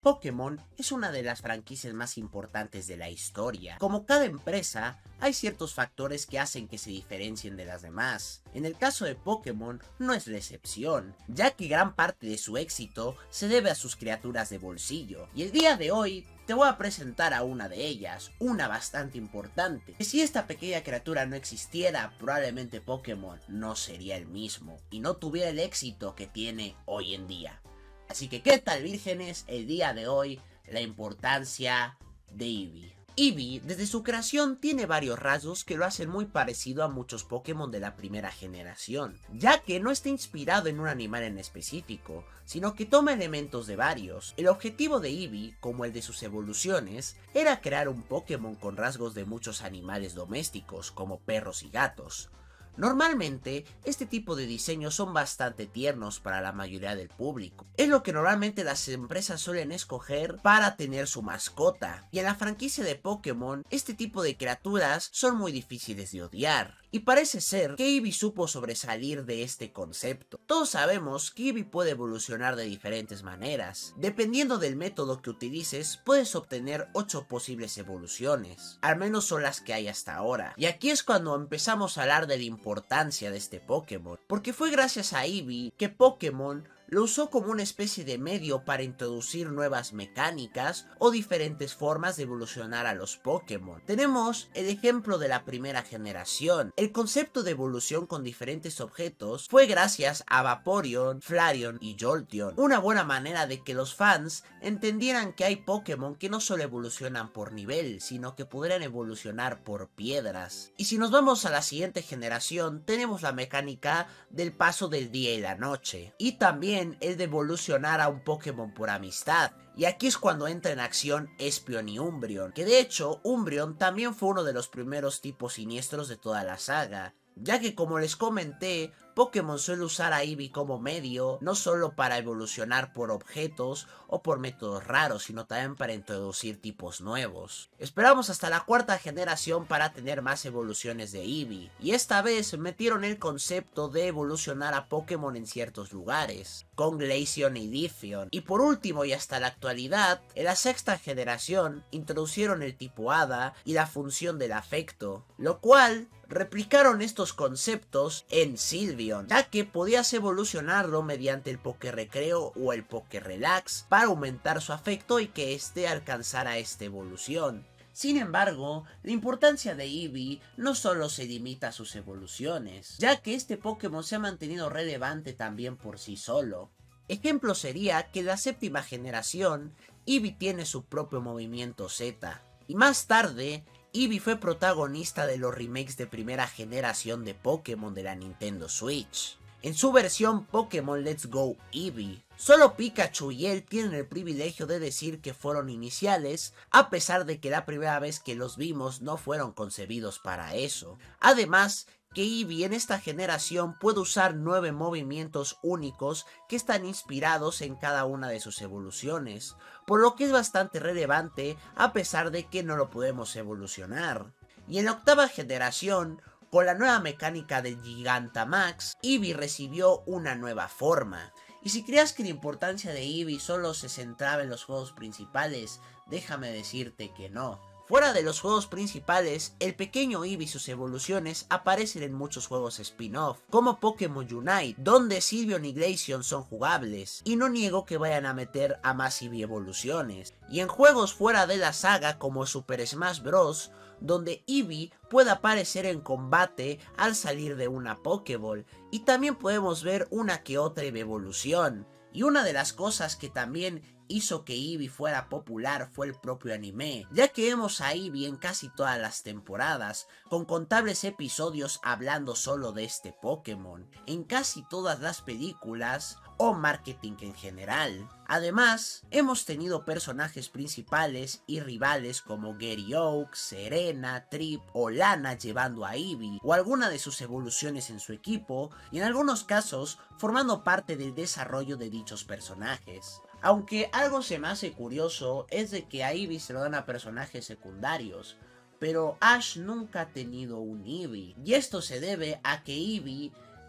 Pokémon es una de las franquicias más importantes de la historia. Como cada empresa, hay ciertos factores que hacen que se diferencien de las demás. En el caso de Pokémon no es la excepción, ya que gran parte de su éxito se debe a sus criaturas de bolsillo. Y el día de hoy te voy a presentar a una de ellas, una bastante importante. Que si esta pequeña criatura no existiera, probablemente Pokémon no sería el mismo y no tuviera el éxito que tiene hoy en día. Así que, ¿qué tal, vírgenes? El día de hoy, la importancia de Eevee. Eevee, desde su creación, tiene varios rasgos que lo hacen muy parecido a muchos Pokémon de la primera generación, ya que no está inspirado en un animal en específico, sino que toma elementos de varios. El objetivo de Eevee, como el de sus evoluciones, era crear un Pokémon con rasgos de muchos animales domésticos, como perros y gatos. Normalmente, este tipo de diseños son bastante tiernos para la mayoría del público. Es lo que normalmente las empresas suelen escoger para tener su mascota. Y en la franquicia de Pokémon, este tipo de criaturas son muy difíciles de odiar. Y parece ser que Eevee supo sobresalir de este concepto. Todos sabemos que Eevee puede evolucionar de diferentes maneras. Dependiendo del método que utilices, puedes obtener 8 posibles evoluciones. Al menos son las que hay hasta ahora. Y aquí es cuando empezamos a hablar de la importancia de este Pokémon. Porque fue gracias a Eevee que Pokémon lo usó como una especie de medio para introducir nuevas mecánicas o diferentes formas de evolucionar a los Pokémon. Tenemos el ejemplo de la primera generación. El concepto de evolución con diferentes objetos fue gracias a Vaporeon, Flareon y Jolteon. Una buena manera de que los fans entendieran que hay Pokémon que no solo evolucionan por nivel, sino que podrían evolucionar por piedras. Y si nos vamos a la siguiente generación, tenemos la mecánica del paso del día y la noche. Y también el de evolucionar a un Pokémon por amistad. Y aquí es cuando entra en acción Espeon y Umbreon, que de hecho Umbreon también fue uno de los primeros tipos siniestros de toda la saga, ya que, como les comenté, Pokémon suele usar a Eevee como medio, no solo para evolucionar por objetos o por métodos raros, sino también para introducir tipos nuevos. Esperamos hasta la cuarta generación para tener más evoluciones de Eevee, y esta vez metieron el concepto de evolucionar a Pokémon en ciertos lugares, con Glaceon y Leafeon. Y por último, y hasta la actualidad, en la sexta generación introducieron el tipo Hada y la función del afecto, lo cual replicaron estos conceptos en Sylveon, ya que podías evolucionarlo mediante el Pokérecreo o el Pokérelax para aumentar su afecto y que éste alcanzara esta evolución. Sin embargo, la importancia de Eevee no solo se limita a sus evoluciones, ya que este Pokémon se ha mantenido relevante también por sí solo. Ejemplo sería que en la séptima generación, Eevee tiene su propio movimiento Z, y más tarde, Eevee fue protagonista de los remakes de primera generación de Pokémon de la Nintendo Switch. En su versión Pokémon Let's Go Eevee, solo Pikachu y él tienen el privilegio de decir que fueron iniciales, a pesar de que la primera vez que los vimos no fueron concebidos para eso. Además, que Eevee en esta generación puede usar 9 movimientos únicos que están inspirados en cada una de sus evoluciones, por lo que es bastante relevante a pesar de que no lo podemos evolucionar. Y en la octava generación, con la nueva mecánica del Gigantamax, Eevee recibió una nueva forma. Y si creías que la importancia de Eevee solo se centraba en los juegos principales, déjame decirte que no. Fuera de los juegos principales, el pequeño Eevee y sus evoluciones aparecen en muchos juegos spin-off, como Pokémon Unite, donde Sylveon y Glaceon son jugables, y no niego que vayan a meter a más Eevee evoluciones. Y en juegos fuera de la saga como Super Smash Bros., donde Eevee puede aparecer en combate al salir de una Pokéball, y también podemos ver una que otra evolución. Y una de las cosas que también hizo que Eevee fuera popular fue el propio anime, ya que vemos a Eevee en casi todas las temporadas, con contables episodios hablando solo de este Pokémon, en casi todas las películas o marketing en general. Además, hemos tenido personajes principales y rivales como Gary Oak, Serena, Trip o Lana llevando a Eevee o alguna de sus evoluciones en su equipo, y en algunos casos formando parte del desarrollo de dichos personajes. Aunque algo se me hace curioso es de que a Eevee se lo dan a personajes secundarios, pero Ash nunca ha tenido un Eevee, y esto se debe a que Eevee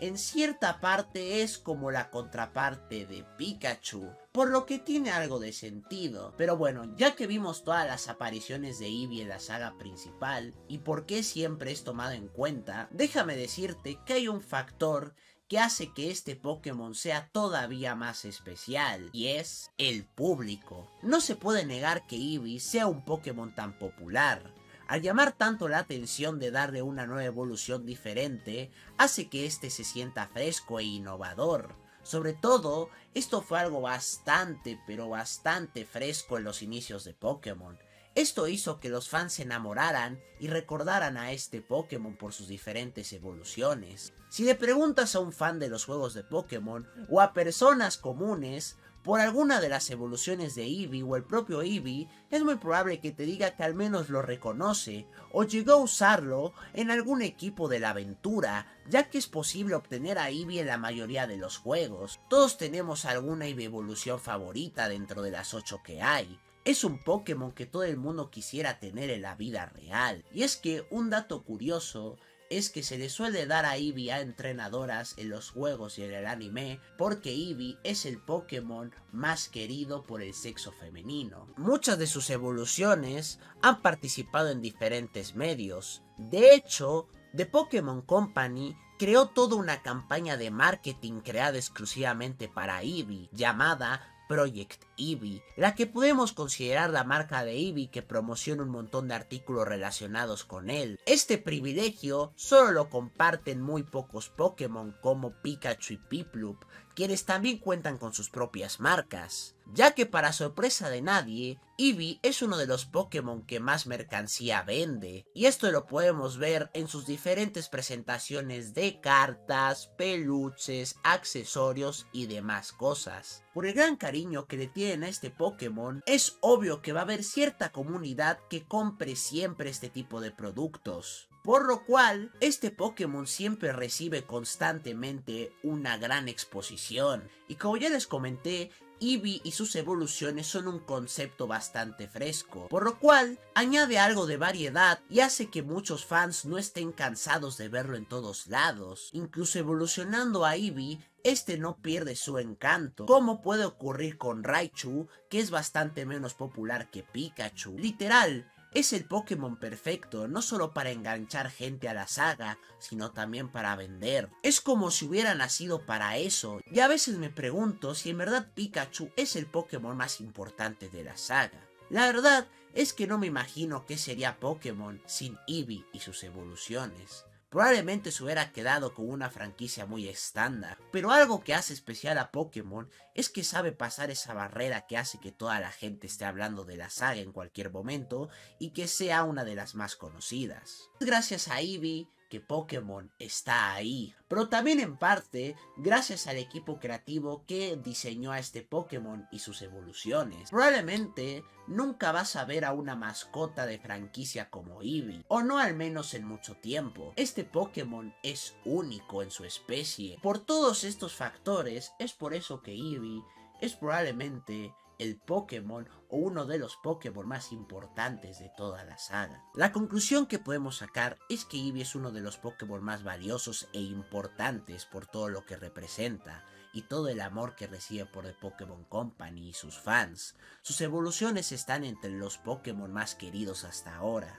en cierta parte es como la contraparte de Pikachu, por lo que tiene algo de sentido. Pero bueno, ya que vimos todas las apariciones de Eevee en la saga principal y por qué siempre es tomado en cuenta, déjame decirte que hay un factor que hace que este Pokémon sea todavía más especial, y es el público. No se puede negar que Eevee sea un Pokémon tan popular. Al llamar tanto la atención de darle una nueva evolución diferente, hace que este se sienta fresco e innovador. Sobre todo, esto fue algo bastante, pero bastante fresco en los inicios de Pokémon. Esto hizo que los fans se enamoraran y recordaran a este Pokémon por sus diferentes evoluciones. Si le preguntas a un fan de los juegos de Pokémon o a personas comunes por alguna de las evoluciones de Eevee o el propio Eevee, es muy probable que te diga que al menos lo reconoce o llegó a usarlo en algún equipo de la aventura, ya que es posible obtener a Eevee en la mayoría de los juegos. Todos tenemos alguna Eevee evolución favorita dentro de las 8 que hay. Es un Pokémon que todo el mundo quisiera tener en la vida real. Y es que un dato curioso es que se le suele dar a Eevee a entrenadoras en los juegos y en el anime, porque Eevee es el Pokémon más querido por el sexo femenino. Muchas de sus evoluciones han participado en diferentes medios. De hecho, The Pokémon Company creó toda una campaña de marketing creada exclusivamente para Eevee, llamada Project Eevee, la que podemos considerar la marca de Eevee que promociona un montón de artículos relacionados con él. Este privilegio solo lo comparten muy pocos Pokémon como Pikachu y Piplup, quienes también cuentan con sus propias marcas, ya que para sorpresa de nadie, Eevee es uno de los Pokémon que más mercancía vende, y esto lo podemos ver en sus diferentes presentaciones de cartas, peluches, accesorios y demás cosas. Por el gran cariño que le tienen a este Pokémon, es obvio que va a haber cierta comunidad que compre siempre este tipo de productos. Por lo cual, este Pokémon siempre recibe constantemente una gran exposición. Y como ya les comenté, Eevee y sus evoluciones son un concepto bastante fresco, por lo cual añade algo de variedad y hace que muchos fans no estén cansados de verlo en todos lados. Incluso evolucionando a Eevee, este no pierde su encanto, como puede ocurrir con Raichu, que es bastante menos popular que Pikachu. Literal, es el Pokémon perfecto, no solo para enganchar gente a la saga, sino también para vender. Es como si hubiera nacido para eso, y a veces me pregunto si en verdad Pikachu es el Pokémon más importante de la saga. La verdad es que no me imagino qué sería Pokémon sin Eevee y sus evoluciones. Probablemente se hubiera quedado con una franquicia muy estándar, pero algo que hace especial a Pokémon es que sabe pasar esa barrera que hace que toda la gente esté hablando de la saga en cualquier momento y que sea una de las más conocidas. Gracias a Eevee que Pokémon está ahí, pero también en parte gracias al equipo creativo que diseñó a este Pokémon y sus evoluciones. Probablemente nunca vas a ver a una mascota de franquicia como Eevee, o no al menos en mucho tiempo. Este Pokémon es único en su especie. Por todos estos factores, es por eso que Eevee es probablemente el Pokémon o uno de los Pokémon más importantes de toda la saga. La conclusión que podemos sacar es que Eevee es uno de los Pokémon más valiosos e importantes por todo lo que representa y todo el amor que recibe por The Pokémon Company y sus fans. Sus evoluciones están entre los Pokémon más queridos hasta ahora.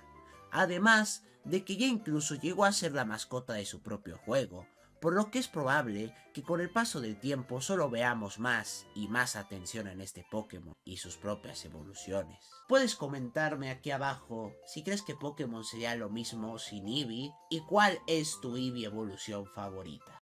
Además de que ya incluso llegó a ser la mascota de su propio juego, por lo que es probable que con el paso del tiempo solo veamos más y más atención en este Pokémon y sus propias evoluciones. Puedes comentarme aquí abajo si crees que Pokémon sería lo mismo sin Eevee y cuál es tu Eevee evolución favorita.